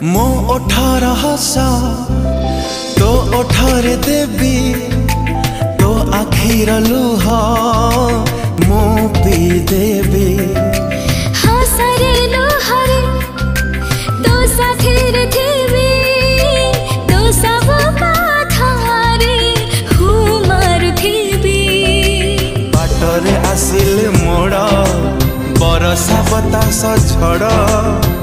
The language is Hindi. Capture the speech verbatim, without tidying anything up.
मो ओठार हस तो ओठारे देवी तो आखिर लुह मो पी देवी हसरे लुहरे तो साथीर देवी तो सब कथारे हुमार देवी बाटरे आसिले मोड़ बरसा बतास झड़